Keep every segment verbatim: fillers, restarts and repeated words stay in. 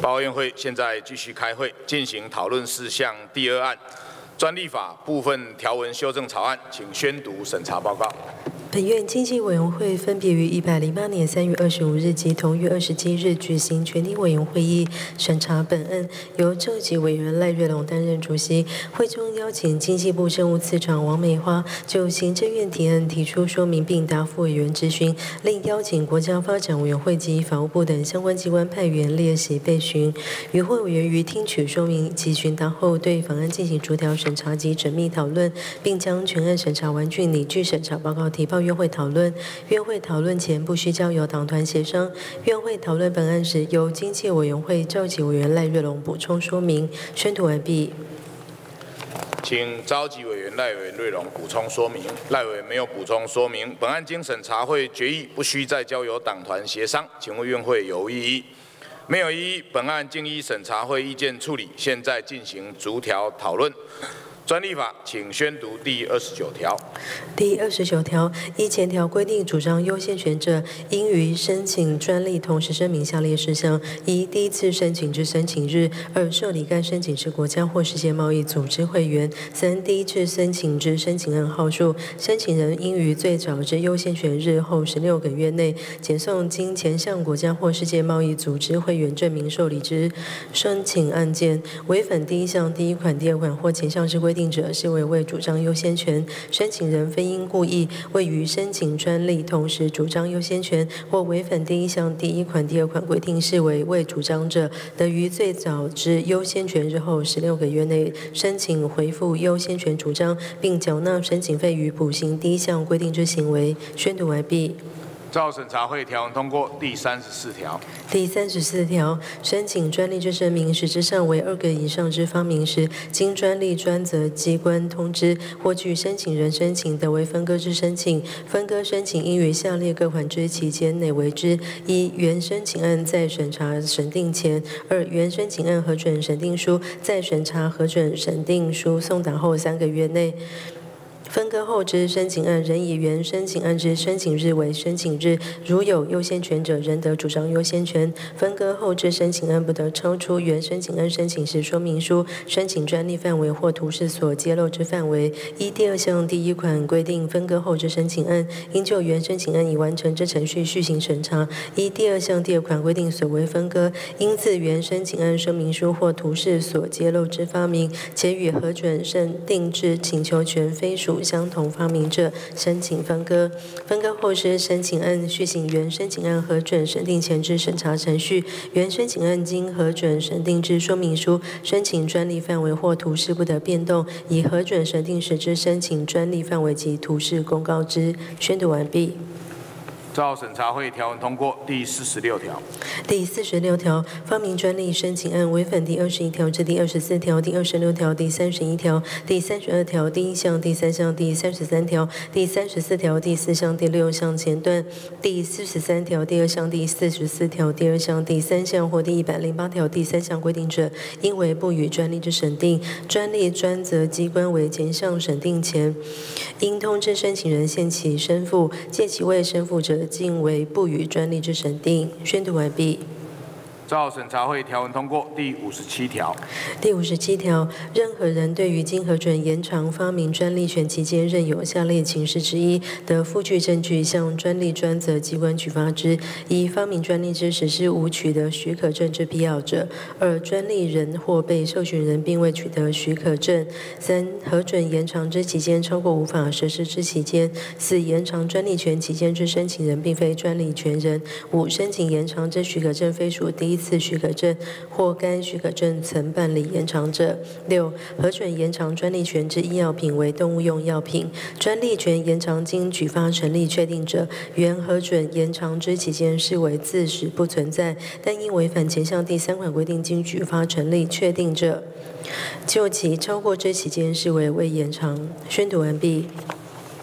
报告院会现在继续开会，进行讨论事项第二案专利法部分条文修正草案，请宣读审查报告。 本院经济委员会分别于一百零八年三月二十五日及同月二十七日举行全体委员会议，审查本案，由召集委员赖瑞龙担任主席。会中邀请经济部政务次长王美花就行政院提案提出说明并答复委员质询，另邀请国家发展委员会及法务部等相关机关派员列席备询。与会委员于听取说明及询答后，对法案进行逐条审查及缜密讨论，并将全案审查完竣拟具审查报告提报 院会讨论，院会讨论前不需交由党团协商。院会讨论本案时，由经济委员会召集委员赖瑞龙补充说明。宣读完毕。 请召集委员赖委员瑞龙补充说明。赖委员没有补充说明。本案经审查会决议，不需再交由党团协商。请问院会有异议？没有异议。本案经依审查会意见处理，现在进行逐条讨论。 专利法，请宣读第二十九条。 第二十九条，依前条规定，主张优先权者，应于申请专利同时声明下列事项：一、第一次申请之申请日；二、受理该申请之国家或世界贸易组织会员；三、第一次申请之申请案号数。申请人应于最早之优先权日后十六个月内，检送经前项国家或世界贸易组织会员证明受理之申请案件。违反第一项第一款、第二款或前项之规定 定者视为未主张优先权，申请人非因故意未于申请专利同时主张优先权，或违反第一项第一款、第二款规定视为未主张者，得于最早之优先权日后十六个月内申请回复优先权主张，并缴纳申请费与补行第一项规定之行为。宣读完毕。 照审查会条文通过。第三十四条。 第三十四条，申请专利之声明实质上为二个以上之发明时，经专利专责机关通知，或据申请人申请得为分割之申请，分割申请应于下列各款之期间内为之：一、原申请案在审查审定前；二、原申请案核准审定书在审查核准审定书送达后三个月内。 分割后之申请案仍以原申请案之申请日为申请日，如有优先权者，仍得主张优先权。分割后之申请案不得超出原申请案申请时说明书申请专利范围或图示所揭露之范围。依第二项第一款规定，分割后之申请案应就原申请案已完成之程序续行审查。依第二项第二款规定所为分割，应自原申请案说明书或图示所揭露之发明，且与核准审定之请求权非属 相同发明者，申请分割。分割后之申请案续行原申请案核准审定前之审查程序。原申请案经核准审定之说明书、申请专利范围或图示不得变动，以核准审定时之申请专利范围及图示公告之。宣读完毕。 照审查会条文通过。第四十六条。 第四十六条，发明专利申请案违反第二十一条至第二十四条、第二十六条、第三十一条、第三十二条第一项、第三项、第三十三条、第三十四条第四项、第六项前段、第四十三条第二项、第四十四条第二项、第三项或第一百零八条第三项规定者，应为不予专利之审定。专利专责机关为前项审定前，应通知申请人限期申复，届期未申复者， 竟为不予专利之审定。宣读完毕。 照审查会条文通过。第五十七条。 第五十七条，任何人对于经核准延长发明专利权期间任有下列情事之一，得附具证据向专利专责机关举发之：一、发明专利之实施无取得许可证之必要者；二、专利人或被受许人并未取得许可证；三、核准延长之期间超过无法实施之期间；四、延长专利权期间之申请人并非专利权人；五、申请延长之许可证非属第一 次许可证或该许可证曾办理延长者。六、核准延长专利权之医药品为动物用药品，专利权延长经举发成立确定者，原核准延长之期间视为自始不存在，但因违反前项第三款规定经举发成立确定者，就其超过之期间视为未延长。宣读完毕。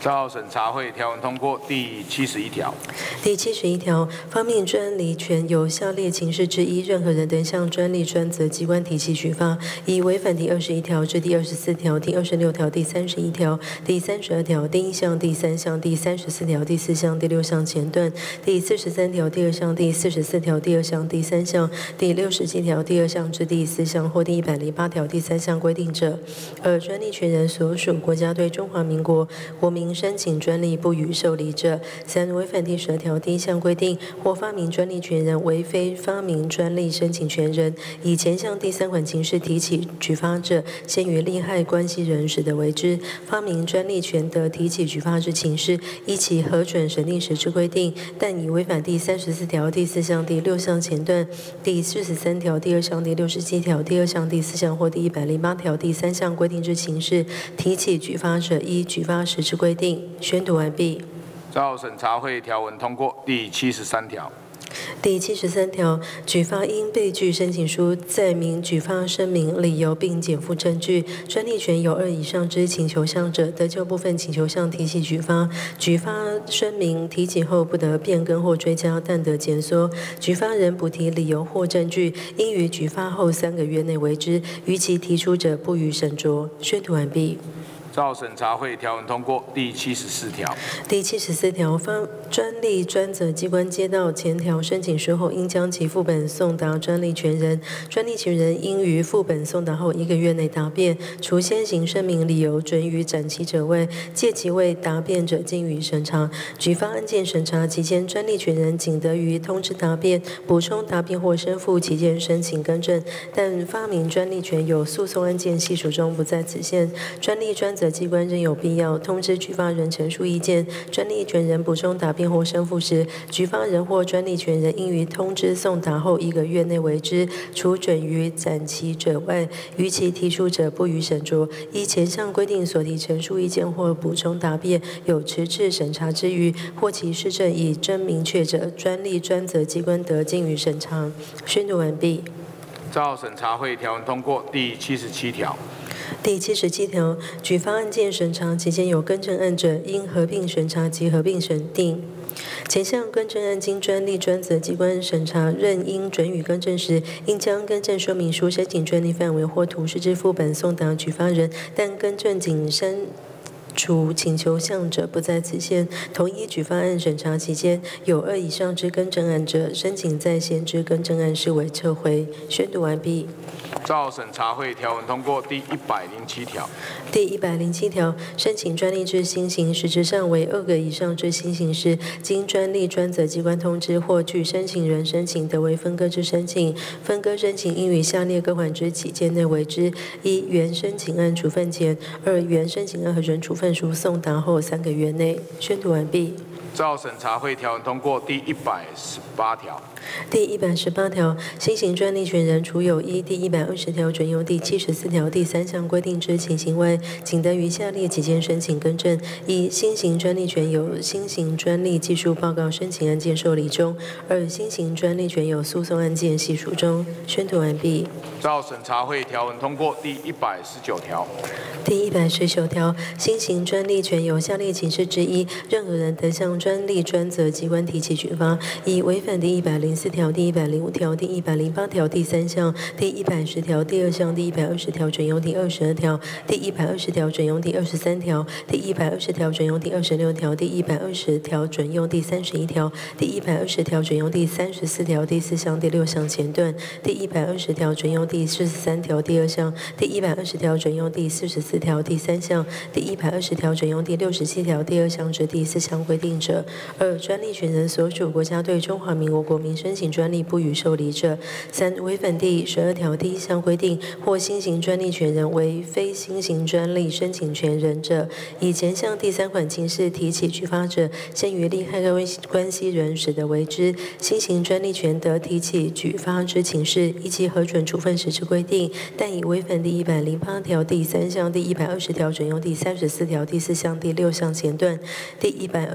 照审查会条文通过。第七十一条。 第七十一条，发明专利权有下列情事之一，任何人得向专利专责机关提起举发，以违反第二十一条至第二十四条、第二十六条、第三十一条、第三十二条第一项、第三项、第三十四条第四项、第六项前段、第四十三条第二项、第四十四条第二项、第三项、第六十七条第二项至第四项或第一百零八条第三项规定者。二、专利权人所属国家对中华民国国民申请专利不予受理者。三、违反第十二条第一项规定或发明专利权人为非发明专利申请权人，以前项第三款情事提起举发者，先于利害关系人使得为之。发明专利权得提起举发之情事，依其核准审定时之规定，但以违反第三十四条第四项第六项前段、第四十三条第二项第六十七条第二项第四项或第一百零八条第三项规定之情事，提起举发者，依举发时之规定。宣读完毕。 照审查会条文通过。第七十三条。 第七十三条，举发应备具申请书，载明举发声明理由，并减负证据。专利权有二以上之请求项者，得就部分请求项提起举发。举发声明提起后不得变更或追加，但得减缩。举发人补提理由或证据，应于举发后三个月内为之，逾期提出者不予审酌。宣读完毕。 照审查会条文通过。第七十四条。 第七十四条，发专利专责机关接到前条申请书后，应将其副本送达专利权人。专利权人应于副本送达后一个月内答辩，除先行声明理由准予展期者外，借其未答辩者逕予审查。举发案件审查期间，专利权人仅得于通知答辩、补充答辩或申复期间申请更正，但发明专利权有诉讼案件系数中不在此限。专利专责机关仍有必要通知举发人陈述意见，专利权人补充答辩或申复时，举发人或专利权人应于通知送达后一个月内为之，除准予展期者外，逾期提出者不予审酌。依前项规定所提陈述意见或补充答辩有迟滞审查之余，或其事证已真明确者，专利专责机关得逕予审查。宣读完毕。 照审查会条文通过。第七十七条。 第七十七条，举发案件审查期间有更正案者，应合并审查及合并审定。前项更正案经专利专责机关审查，认应准予更正时，应将更正说明书、申请专利范围或图示之副本送达举发人，但更正仅删除请求项者不在此限。同一举发案审查期间有二以上之更正案者，申请在先之更正案视为撤回。宣读完毕。 照审查会条文通过。第一百零七条。 第一百零七条，申请专利之新型，实质上为二个以上之新型时，经专利专责机关通知或据申请人申请得为分割之申请，分割申请应于下列各款之期间内为之：一、原申请案处分前；二、原申请案核准处分书送达后三个月内。宣读完毕。 照审查会条文通过。第一百十八条。 第一百十八条，新型专利权人除有依第一百二十条准用第七十四条第三项规定之情形外，仅得于下列期间申请更正：一、新型专利权有新型专利技术报告申请案件受理中；二、新型专利权有诉讼案件系数中。宣读完毕。 照审查会条文通过。第一百十九条。 第一百十九条，新型专利权有下列情事之一，任何人得向专利专责机关提起举发：一、违反第一百零四条、第一百零五条、第一百零八条第三项、第一百十条第二项、第一百二十条准用第二十二条、第一百二十条准用第二十三条、第一百二十条准用第二十六条、第一百二十条准用第三十一条、第一百二十条准用第三十四条第四项、第六项前段、第一百二十条准用第四十三条第二项、第一百二十条准用第四十四条第三项、第一百二十条准用第六十七条第二项至第四项规定者；二、专利权人所属国家对中华民国国民申请专利不予受理者；三、违反第十二条第一项规定或新型专利权人为非新型专利申请权人者，以前项第三款情事提起举发者，先于利害关系人使得为之。新型专利权得提起举发之情事，依其核准处分时之规定，但以违反第一百零八条第三项、第一百二十条准用第三十四条第四项、第六项前段、第一百二十条准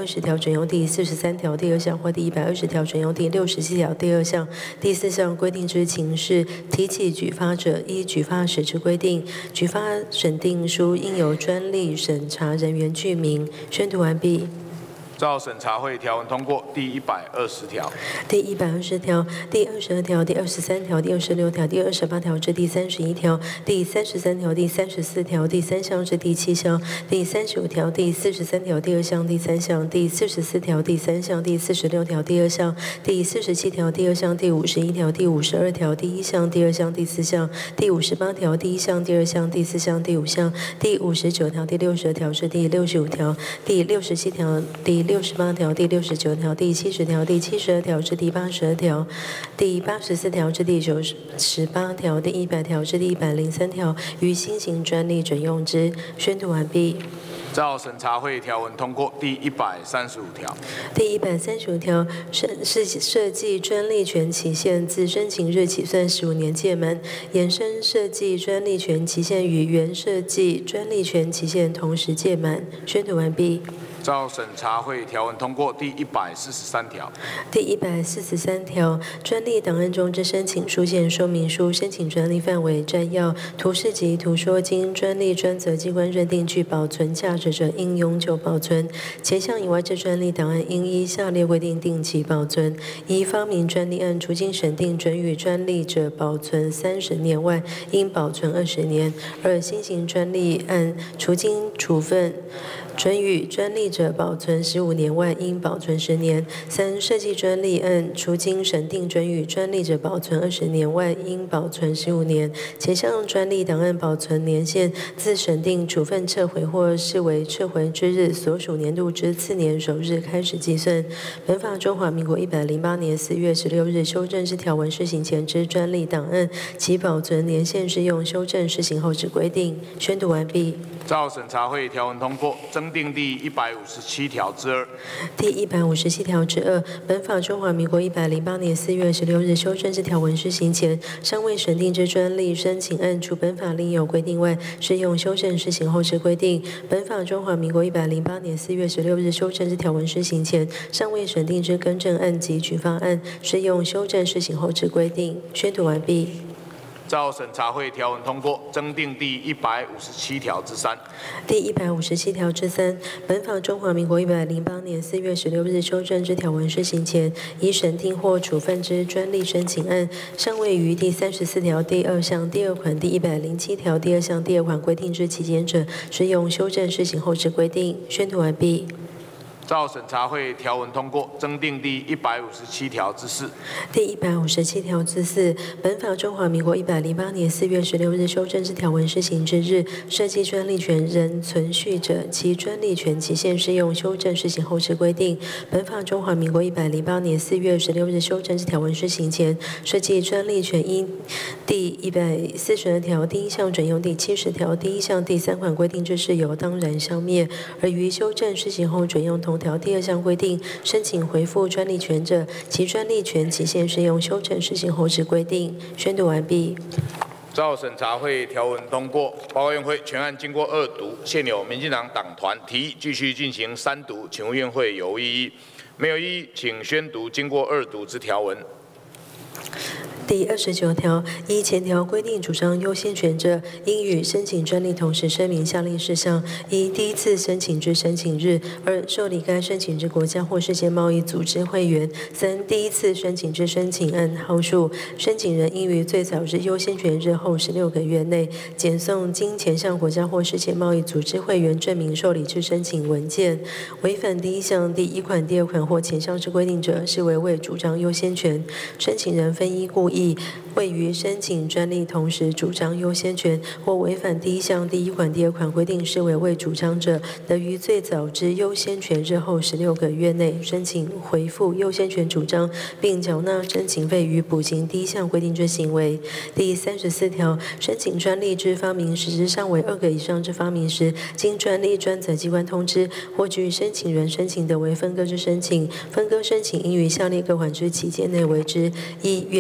准用第四十三条第二项或第一百二十条准用第六十七条第二项第四项规定之情事，提起举发者，依举发时之规定，举发审定书应由专利审查人员具名。宣读完毕。 照审查会条文通过。第一百二十条。 第一百二十条、第二十二条、第二十三条、第二十六条、第二十八条至第三十一条、第三十三条、第三十四条、第三项至第七项、第三十五条、第四十三条第二项第三项、第四十四条第三项、第四十六条第二项、第四十七条第二项、第五十一条、第五十二条第一项、第二项、第四项、第五十八条第一项、第二项、第四项、第五项、第五十九条、第六十条至第六十五条、第六十七条、第六十八条、第六十九条、第七十条、第七十二条至第八十二条、第八十四条至第九十八条、第一百条至第一百零三条，于新型专利准用之。宣读完毕。 照审查会条文通过。第一百三十五条。 第一百三十五条，设是设计专利权期限自申请日起算十五年届满，衍生设计专利权期限与原设计专利权期限同时届满。宣读完毕。 照审查会条文通过。第一百四十三条。 第一百四十三条，专利档案中之申请书件说明书、申请专利范围、摘要、图示及图说经专利专责机关认定具保存价值者，应永久保存；前项以外之专利档案，应依下列规定定期保存：一、发明专利案，除经审定准予专利者保存三十年外，应保存二十年；二、新型专利案，除经处分 准予专利者保存十五年外，应保存十年；三、设计专利案，除经审定准予专利者保存二十年外，应保存十五年。前项专利档案保存年限，自审定处分撤回或视为撤回之日所属年度之次年首日开始计算。本法中华民国一百零八年四月十六日修正之条文施行前之专利档案，其保存年限适用修正施行后之规定。宣读完毕。 照审查会条文通过。增订第一百五十七条之二。 第一百五十七条之二，本法中华民国一百零八年四月十六日修正之条文施行前，尚未审定之专利申请案，除本法另有规定外，适用修正施行后之规定。本法中华民国一百零八年四月十六日修正之条文施行前，尚未审定之更正案及举发案，适用修正施行后之规定。宣读完毕。 照审查会条文通过。增订第一百五十七条之三。 第一百五十七条之三，本法中华民国一百零八年四月十六日修正之条文施行前，已审定或处分之专利申请案，尚未于第三十四条第二项第二款、第一百零七条第二项第二款规定之期间者，适用修正施行后之规定。宣读完毕。 照审查会条文通过。增订第一百五十七条之四。 第一百五十七条之四，本法中华民国一百零八年四月十六日修正之条文施行之日，设计专利权仍存续者，其专利权期限适用修正施行后之规定。本法中华民国一百零八年四月十六日修正之条文施行前，设计专利权因第一百四十二条第一项准用第七十条第一项第三款规定之事由当然消灭，而于修正施行后准用同条第二项规定申请回复专利权者，其专利权期限适用修正施行后之规定。宣读完毕。 照审查会条文通过。报告院会全案经过二读，现有民进党党团提议继续进行三读，请问院会有异议？没有异议，请宣读经过二读之条文。 第二十九条，依前条规定主张优先权者，应与申请专利同时声明下列事项：一、第一次申请之申请日；二、受理该申请之国家或世界贸易组织会员；三、第一次申请之申请案号数。申请人应于最早之优先权日后十六个月内，检送经前项国家或世界贸易组织会员证明受理之申请文件。违反第一项第一款、第二款或前项之规定者，视为未主张优先权。申请人非依故意未于申请专利同时主张优先权，或违反第一项第一款、第二款规定视为未主张者，得于最早之优先权日后十六个月内申请回复优先权主张，并缴纳申请费与补行第一项规定之行为。第三十四条，申请专利之发明时之尚为二个以上之发明时，经专利专责机关通知，或据申请人申请的为分割之申请，分割申请应于下列各款之期间内为之：一、原申请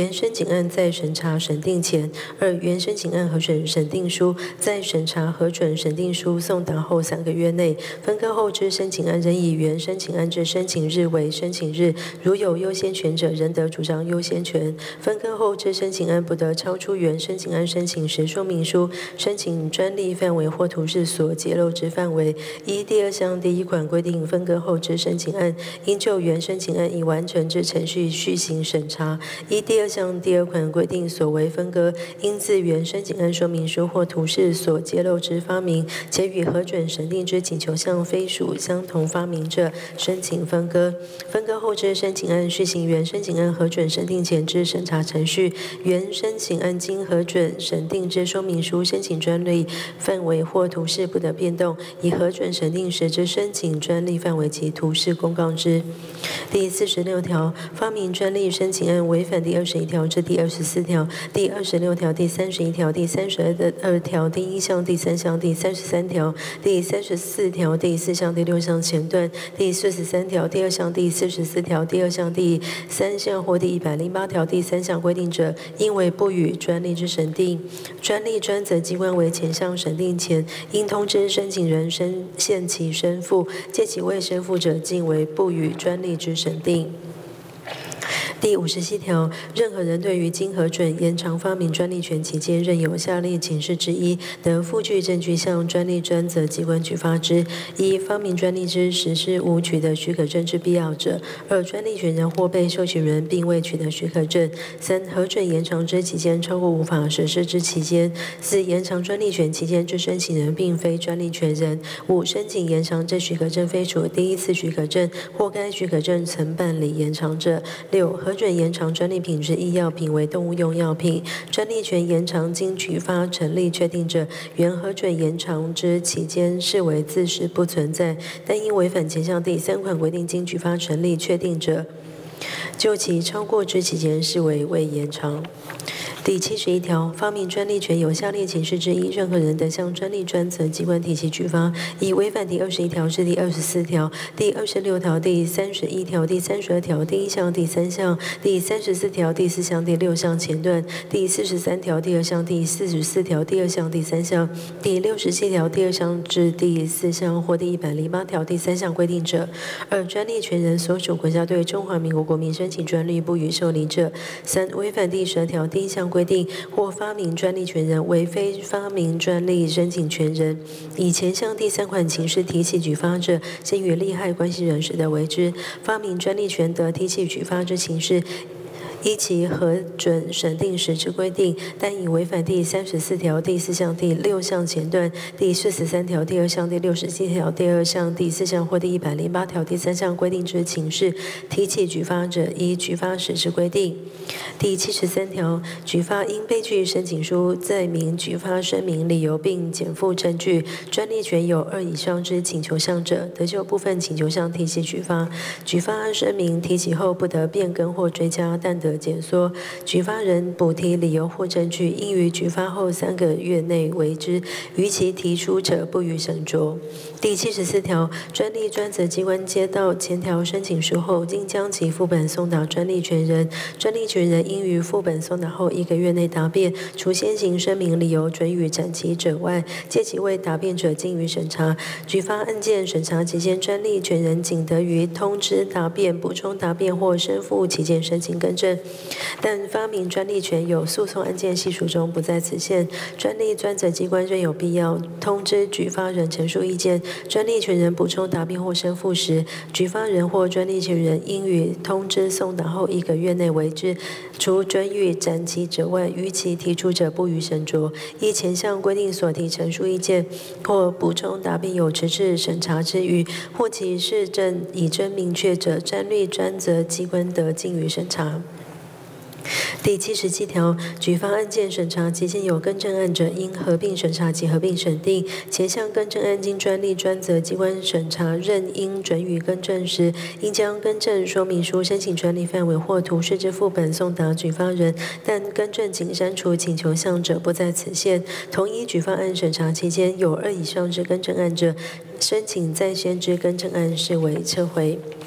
案在审查审定前；二、原申请案核准审定书在审查核准审定书送达后三个月内，分割后之申请案仍以原申请案之申请日为申请日，如有优先权者，仍得主张优先权。分割后之申请案不得超出原申请案申请时说明书申请专利范围或图示所揭露之范围。依第二项第一款规定，分割后之申请案应就原申请案已完成之程序续行审查。依第二项第二款规定，所为分割，应自原申请案说明书或图示所揭露之发明，且与核准审定之请求项非属相同发明者，申请分割。分割后之申请案续行原申请案核准审定前之审查程序，原申请案经核准审定之说明书、申请专利范围或图示不得变动，以核准审定时之申请专利范围及图示公告之。第四十六条，发明专利申请案违反第二十一条至第二十四条、第二十六条、第三十一条、第三十二条第一项、第三项、第三十三条、第三十四条第四项、第六项前段、第四十三条第二项、第四十四条第二项、第三项或第一百零八条第三项规定者，应为不予专利之审定。专利专责机关为前项审定前，应通知申请人申现其身负，借其未身负者，尽为不予专利之审定。第五十七条，任何人对于经核准延长发明专利权期间，任有下列情事之一，得附具证据向专利专责机关举发之：一、发明专利之实施无取得许可证之必要者；二、专利权人或被授权人并未取得许可证；三、核准延长之期间超过无法实施之期间；四、延长专利权期间之申请人并非专利权人；五、申请延长之许可证非属第一次许可证或该许可证曾办理延长者；六、核准延长专利品之医药品为动物用药品，专利权延长经举发成立确定者，原核准延长之期间视为自始不存在，但因违反前项第三款规定经举发成立确定者，就其超过之期间视为未延长。第七十一条，发明专利权有下列情事之一，任何人得向专利专责机关提起举发，以违反第二十一条至第二十四条、第二十六条、第三十一条、第三十二条第一项、第三项、第三十四条第四项、第六项前段、第四十三条第二项、第四十四条第二项、第三项、第六十七条第二项至第四项或第一百零八条第三项规定者；二、专利权人所属国家对中华民国国民申请专利不予受理者；三、违反第十二条第一项规定或发明专利权人为非发明专利申请权人，以前项第三款情事提起举发者，先与利害关系人士的为之。发明专利权得提起举发之情事，依其核准审定时之规定，但以违反第三十四条第四项第六项前段、第四十三条第二项、第六十七条第二项、第四项或第一百零八条第三项规定之情事，提起举发者，依举发时之规定。第七十三条，举发应备具申请书，载明举发声明理由并减附证据。专利权有二以上之请求项者，得就部分请求项提起举发。举发声明提起后不得变更或追加，但得减缩。举发人补提理由或证据，应于举发后三个月内为之，逾期提出者不予审酌。第七十四条，专利专责机关接到前条申请书后，应将其副本送达专利权人，专利权人应于副本送达后一个月内答辩，除先行声明理由准予展期者外，借其未答辩者经予审查。举发案件审查期间，专利权人仅得于通知答辩、补充答辩或申复期间申请更正。但发明专利权有诉讼案件系数中不在此限，专利专责机关认有必要通知举发人陈述意见，专利权人补充答辩或申复时，举发人或专利权人应于通知送达后一个月内为之，除准予展期者外，逾期提出者不予审酌。依前项规定所提陈述意见或补充答辩有迟滞审查之余，或其事证已真明确者，专利专责机关得逕予审查。第七十七条，举发案件审查期间有更正案者，应合并审查及合并审定。前项更正案经专利专责机关审查认应准予更正时，应将更正说明书、申请专利范围或图示之副本送达举发人，但更正仅删除请求项者不在此限。同一举发案审查期间有二以上之更正案者，申请在先之更正案视为撤回。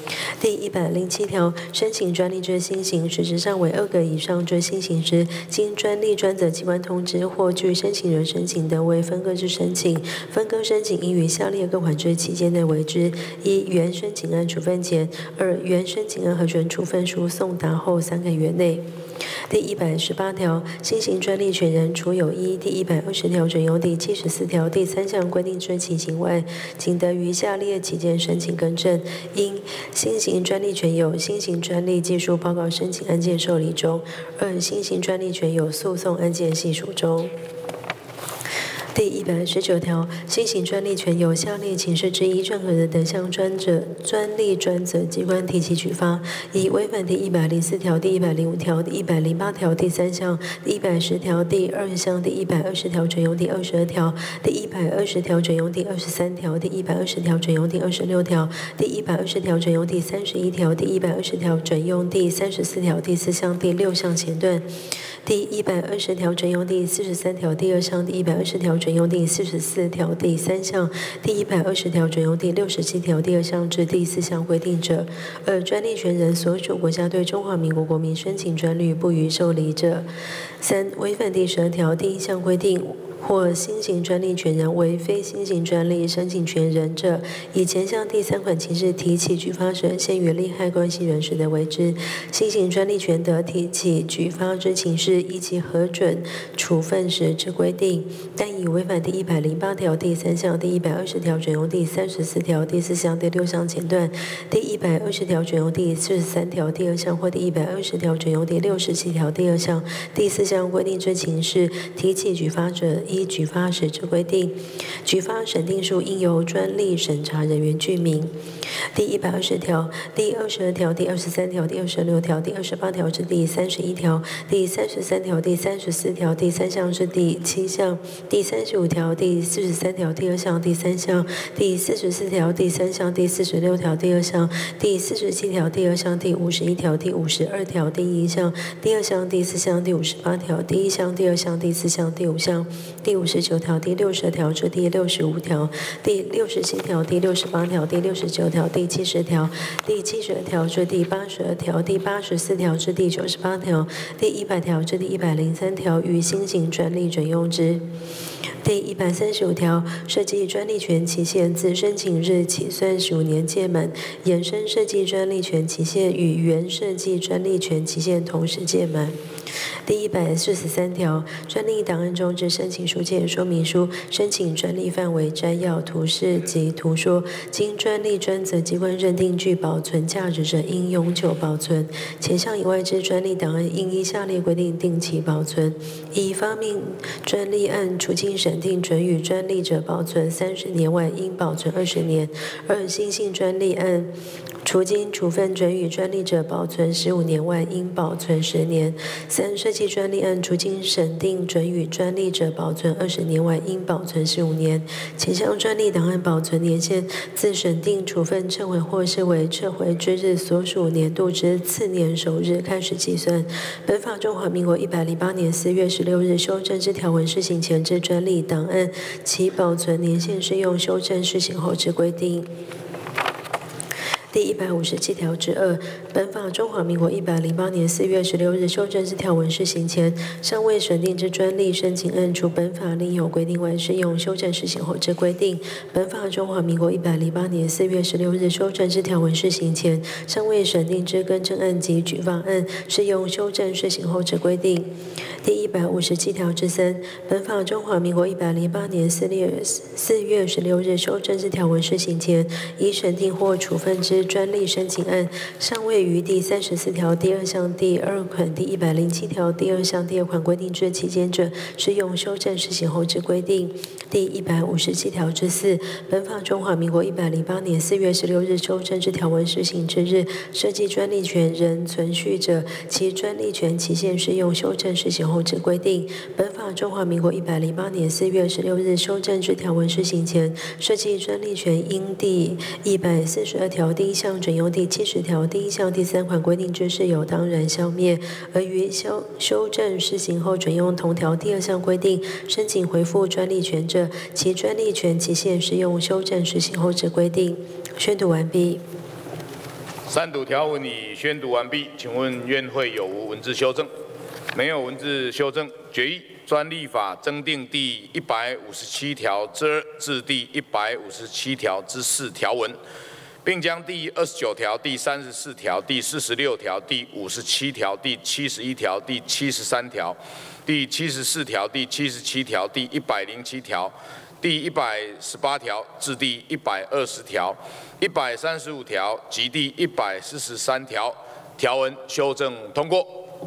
第一百零七条，申请专利之新型实质上为二个以上之新型时，经专利专责机关通知或据申请人申请的为分割之申请，分割申请应于下列各款之期间内为之：一、原申请案处分前；二、原申请案核准处分书送达后三个月内。第一百十八条，新型专利权人除有依第一百二十条准用第七十四条第三项规定之情形外，仅得于下列期间申请更正：一、新型专利权有新型专利技术报告申请案件受理中；二、新型专利权有诉讼案件系属中。第一百十九条，新型专利权有下列情事之一任何人等向专责专利专责机关提起举发：一、违反第一百零四条、第一百零五条、第一百零八条第三项、第一百十条第二项、第一百二十条准用第二十二条、第一百二十条准用第二十三条、第一百二十条准用第二十六条、第一百二十条准用第三十一条、第一百二十条准用第三十四条第四项、第六项前段。第一百二十条准用第四十三条第二项，第一百二十条准用第四十四条第三项，第一百二十条准用第六十七条第二项至第四项规定者；二、专利权人所属国家对中华民国国民申请专利不予受理者；三、违反第十二条第一项规定或新型专利权人为非新型专利申请权人者，以前项第三款情事提起举发者，现于利害关系人士的为之。新型专利权得提起举发之情事，依其核准处分时之规定，但以违反第一百零八条第三项、第一百二十条准用第三十四条第四项第六项前段、第一百二十条准用第四十三条第二项或第一百二十条准用第六十七条第二项、第四项规定之情事提起举发者，依举发时之规定，举发审定书应由专利审查人员具名。第一百二十条、第二十二条、第二十三条、第二十六条、第二十八条至第三十一条、第三十三条、第三十四条、第三项至第七项、第三十五条、第四十三条第二项、第三项、第四十四条第三项、第四十六条第二项、第四十七条第二项、第五十一条、第五十二条第一项、第二项、第四项、第五十八条第一项、第二项、第四项、第五项、第五十九条、第六十条至第六十五条、第六十七条、第六十八条、第六十九条、第七十条、第七十二条至第八十二条、第八十四条至第九十八条、第一百条至第一百零三条与新型专利准用之。第一百三十五条，设计专利权期限自申请日起算十五年届满，衍生设计专利权期限与原设计专利权期限同时届满。第一百四十三条，专利档案中之申请书件、说明书、申请专利范围摘要、图示及图说，经专利专责机关认定具保存价值者，应永久保存。前项以外之专利档案，应依下列规定定期保存：一、发明专利案除经审定准予专利者，保存三十年外，应保存二十年；二、新性专利案除经处分准予专利者，保存十五年外，应保存十年；三、设计专利案除经审定准予专利者，保存二十年外，应保存十五年。前项专利档案保存年限，自审定处分撤回或视为撤回之日所属年度之次年首日开始计算。本法中华民国一百零八年四月十六日修正之条文施行前之专利档案，其保存年限适用修正施行后之规定。第一百五十七条之二，本法中华民国一百零八年四月十六日修正之条文施行前，尚未审定之专利申请案，除本法另有规定外，适用修正施行后之规定。本法中华民国一百零八年四月十六日修正之条文施行前，尚未审定之更正案及举发案，适用修正施行后之规定。第一百五十七条之三，本法中华民国一百零八年四月四月十六日修正之条文施行前，已审定或处分之专利申请案，尚未于第三十四条第二项第二款、第一百零七条第二项第二款规定之期间者，适用修正施行后之规定。第一百五十七条之四，本法中华民国一百零八年四月十六日修正之条文施行之日，设计专利权仍存续者，其专利权期限适用修正施行后之规定。本法中华民国一百零八年四月十六日修正之条文施行前，设计专利权因第一百四十二条第一项准用第七十条第一项第三款规定之事由当然消灭，而于修修正施行后准用同条第二项规定申请回复专利权者，其专利权期限适用修正施行后之规定。宣读完毕。 三读条文已宣读完毕，请问院会有无文字修正？没有文字修正，决议专利法增订第一百五十七条之二至第一百五十七条之四条文，并将第二十九条、第三十四条、第四十六条、第五十七条、第七十一条、第七十三条、第七十四条、第七十七条、第一百零七条、第一百十八条至第一百二十条、一百三十五条及第一百四十三条条文修正通过。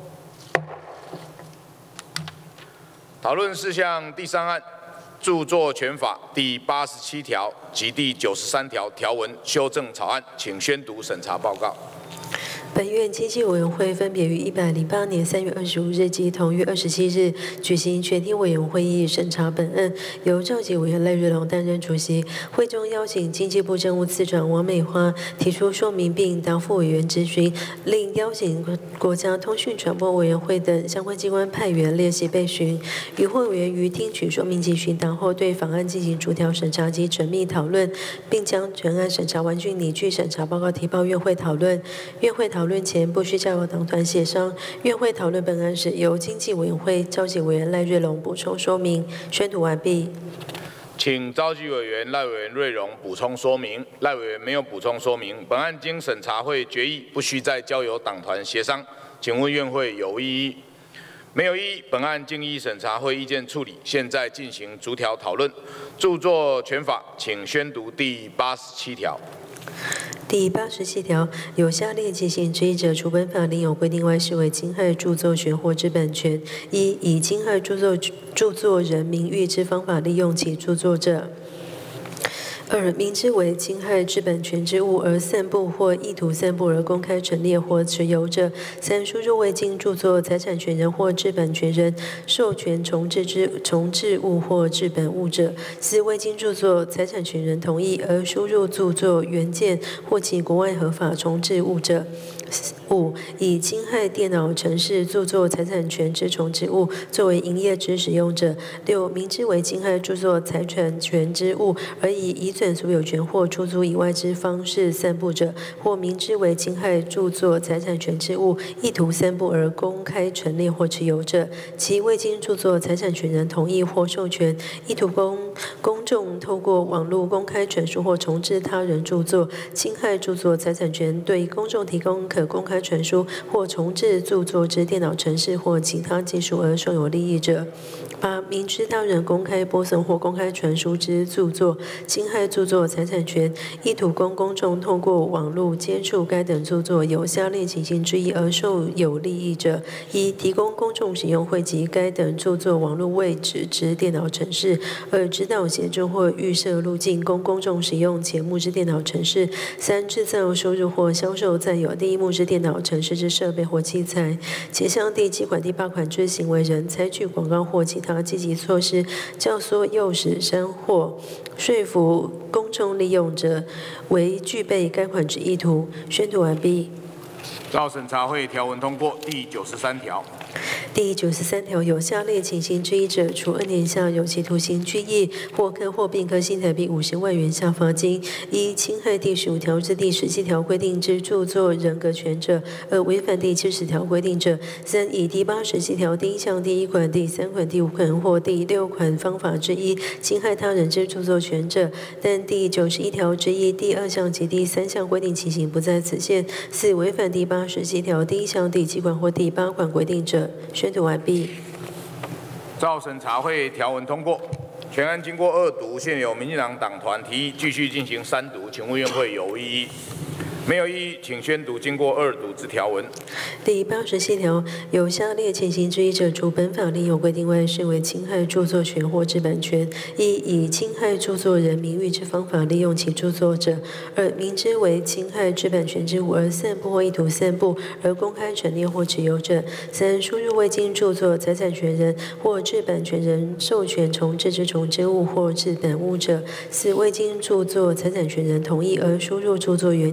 讨论事项第三案，著作权法第八十七条及第九十三条条文修正草案，请宣读审查报告。 本院经济委员会分别于一百零八年三月二十五日及同月二十七日举行全体委员会议审查本案，由召集委员赖瑞隆担任主席。会中邀请经济部政务次长王美花提出说明并答复委员质询，另邀请国家通讯传播委员会等相关机关派员列席备询。与会委员于听取说明及询答后，对法案进行逐条审查及缜密讨论，并将全案审查完竣拟具审查报告提报院会讨论。院会讨论前不需交由党团协商。院会讨论本案时，由经济委员会召集委员赖瑞隆补充说明。宣读完毕。 请召集委员赖委员瑞隆补充说明。赖委员没有补充说明。本案经审查会决议，不需再交由党团协商。请问院会有异议？没有异议。本案经依审查会意见处理，现在进行逐条讨论。著作权法，请宣读第八十七条。 第八十七条，有下列情形之一者，除本法另有规定外，视为侵害著作权或之版权：一、以侵害著作著作人名誉之方法利用其著作者；二、明知为侵害之版权之物而散布或意图散布而公开陈列或持有者；三、输入未经著作财产权人或制版权人授权重制之重制物或制版物者；四、未经著作财产权人同意而输入著作原件或其国外合法重制物者；五、以侵害电脑程式著作财产权之重制物作为营业之使用者；六、明知为侵害著作财产权之物而以移转所有权或出租以外之方式散布者，或明知为侵害著作财产权之物，意图散布而公开陈列或持有者；其未经著作财产权人同意或授权，意图公公众透过网络公开传输或重制他人著作，侵害著作财产权，对公众提供可公开传输或重制著作之电脑程式或其他技术而受有利益者；八、明知他人公开播送或公开传输之著作，侵害著作财产权，意图供公众透过网络接触该等著作有下列情形之一而受有利益者：一、提供公众使用汇集该等著作网络位置之电脑程式；二、指导协助或预设路径供公众使用前目之电脑程式；三、制造、收入或销售载有第一目之电脑程式之设备或器材，且向第七款、第八款之行为人采取广告或其他积极措施，教唆、诱使、煽惑、说服公众利用者，为具备该款之意图。宣读完毕。 照审查会条文通过。第九十三条。 第九十三条，有下列情形之一者，处二年以下有期徒刑、拘役或科或并科新台币五十万元下罚金。一、侵害第十五条至第十七条规定之著作人格权者；二、违反第七十条规定者；三、以第八十七条第一项第一款、第三款、第五款或第六款方法之一侵害他人之著作权者，但第九十一条之一第二项及第三项规定情形不在此限；四、违反第八十七条第一项第七款或第八款规定者。宣读完毕。 照审查会条文通过。全案经过二读，现有民进党党团提议继续进行三读，请问院会有异议？没有异议，请宣读经过二读之条文。 第八十七条，有下列情形之一者，除本法另有规定外，视为侵害著作权或之版权：一、以侵害著作人名誉之方法利用其著作者；二、明知为侵害之版权之物而散布或意图散布而公开陈列或持有者；三、输入未经著作财产权人或制版权人授权重制之重制物或制版物者；四、未经著作财产权人同意而输入著作原件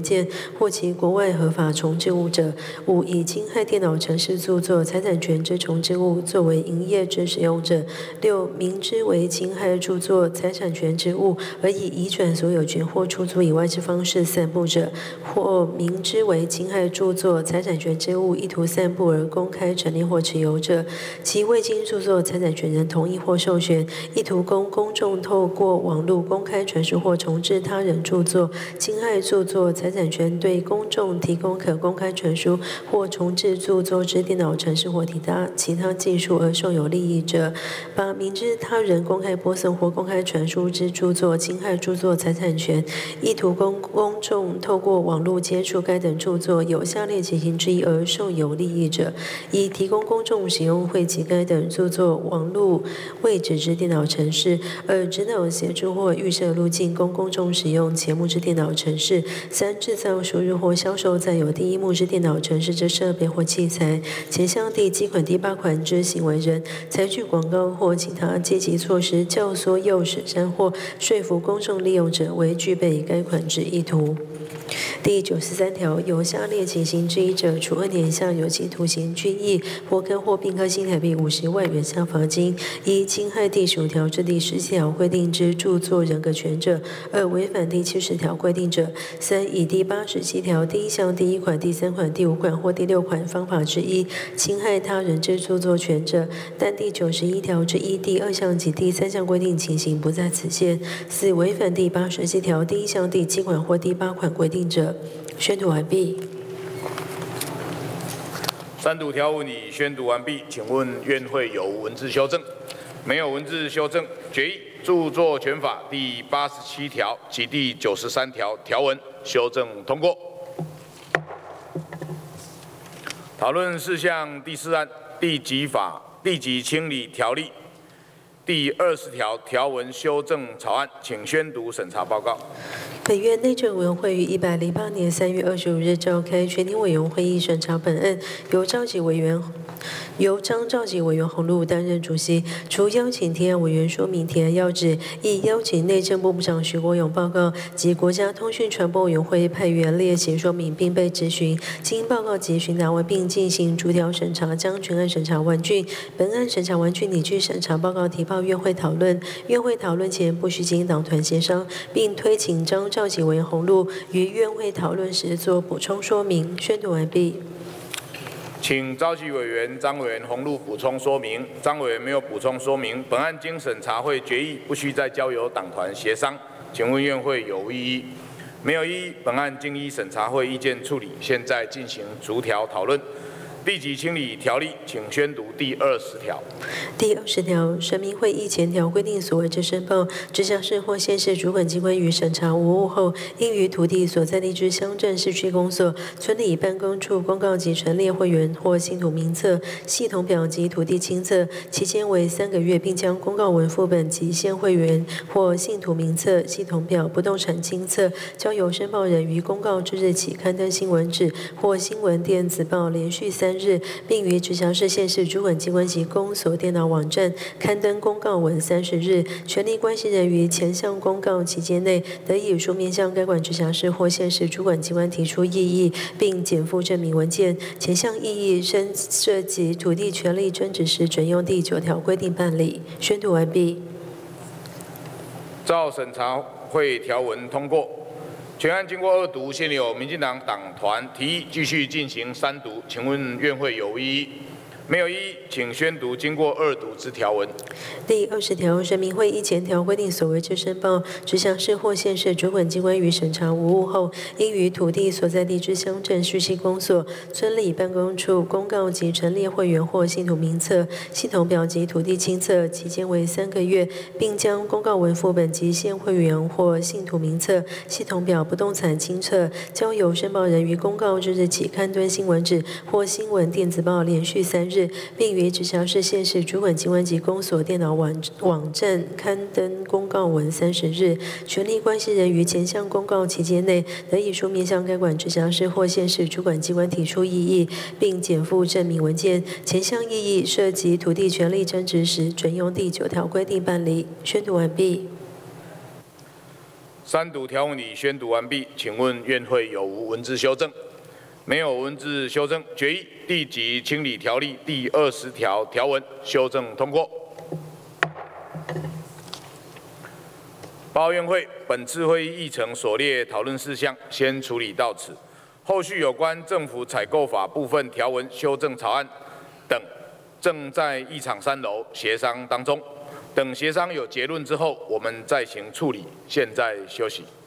或其国外合法重置物者；五、以侵害电脑程式著作财产权之重置物作为营业之使用者；六、明知为侵害著作财产权之物，而以移转所有权或出租以外之方式散布者；或明知为侵害著作财产权之物，意图散布而公开陈列或持有者，其未经著作财产权人同意或授权，意图供公众透过网络公开传输或重置他人著作，侵害著作财产权对公众提供可公开传输或重置著作之电脑程式或其他其他技术而受有利益者；八、明知他人公开播送或公开传输之著作侵害著作财产权，意图供公众透过网络接触该等著作有下列情形之一而受有利益者：一、提供公众使用汇集该等著作网络位置之电脑程式；二、指导协助或预设路径供公众使用前目之电脑程式；三、制造、输入或销售载有第一目之电脑程式之设备或器材。前项第七款、第八款之行为人，采取广告或其他积极措施，教唆、诱使、煽惑、说服公众利用者为具备该款之意图。第九十三条，有下列情形之一者，处二年以下有期徒刑、拘役或科或并科新台币五十万元下罚金。一、侵害第十五条至第十七条规定之著作人格权者；二、违反第七十条规定者；三、以第八十七条第一项第一款、第三款、第五款或第六款方法之一侵害他人之著作权者，但第九十一条之一第二项及第三项规定情形不在此限；四、违反第八十七条第一项第七款或第八款规定者。宣读完毕。 三读条文已宣读完毕，请问院会有无文字修正？没有文字修正，决议著作权法第八十七条及第九十三条条文修正通过。讨论事项第四案地籍法地籍清理条例第二十条条文修正草案，请宣读审查报告。 本院内政委员会于一百零八年三月二十五日召开全体委员会议审查本案，由召集委员由张召集委员洪禄担任主席。除邀请提案委员说明提案要旨，亦邀请内政部部长徐国勇报告及国家通讯传播委员会派员列席说明，并被质询。经报告及询答完并进行逐条审查，将全案审查完竣。本案审查完竣，拟据审查报告提报院会讨论。院会讨论前不需经党团协商，并推请张召集委员洪禄于院会讨论时做补充说明。宣读完毕。 请召集委员张委员洪禄补充说明。张委员没有补充说明。本案经审查会决议，不需再交由党团协商。请问院会有无异议？没有异议。本案经依审查会意见处理，现在进行逐条讨论。地籍清理条例，请宣读第二十条。 第二十条，神明会议前条规定所谓之申报，直辖市或县市主管机关于审查无误后，应于土地所在地之乡镇市区公所、村里办公处公告及陈列会员或信徒名册、系统表及土地清册，期间为三个月，并将公告文副本及现会员或信徒名册、系统表、不动产清册交由申报人于公告之日起刊登新闻纸或新闻电子报，连续三日，并于直辖市、县市主管机关及公所电脑网站刊登公告文三十日。权利关系人于前项公告期间内，得以书面向该管直辖市或县市主管机关提出异议，并检附证明文件。前项异议申涉及土地权利争执时，准用第九条规定办理。宣读完毕。 照审查会条文通过。全案经过二读，现有民进党党团提议继续进行三读，请问院会有无异议？没有异议，请宣读经过二读之条文。 第二十条，人民会议前条规定所谓之申报，直辖市或县市主管机关于审查无误后，应于土地所在地之乡镇市区公所、村里办公处公告及陈列会员或信徒名册、系统表及土地清册，期间为三个月，并将公告文副本及现会员或信徒名册、系统表、不动产清册交由申报人于公告之日起刊登新闻纸或新闻电子报，连续三日。并于直辖市、县市主管机关及公所电脑网网站刊登公告文三十日。权利关系人于前项公告期间内，得以书面向该管直辖市或县市主管机关提出异议，并检附证明文件。前项异议涉及土地权利争执时，准用第九条规定办理。宣读完毕。 三读条文已宣读完毕，请问院会有无文字修正？没有文字修正，决议地籍清理条例第二十条条文修正通过。报告院会，本次会议议程所列讨论事项先处理到此，后续有关政府采购法部分条文修正草案等，正在议场三楼协商当中。等协商有结论之后，我们再行处理。现在休息。